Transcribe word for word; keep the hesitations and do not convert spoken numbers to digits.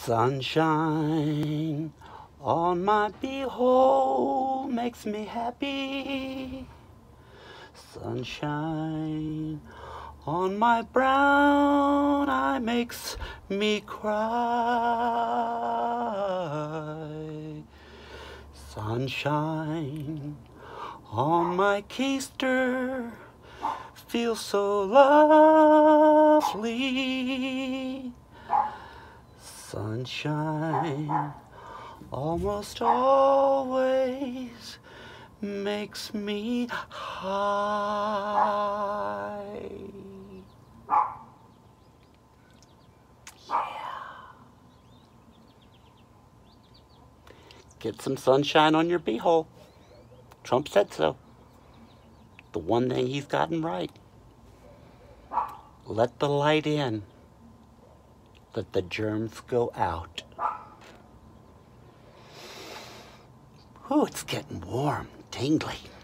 Sunshine on my beehole makes me happy. Sunshine on my brown eye makes me cry. Sunshine on my keister feels so lovely. Sunshine almost always makes me high. Yeah. Get some sunshine on your beehole. Trump said so. The one thing he's gotten right. Let the light in. Let the germs go out. Ooh, it's getting warm, tingly.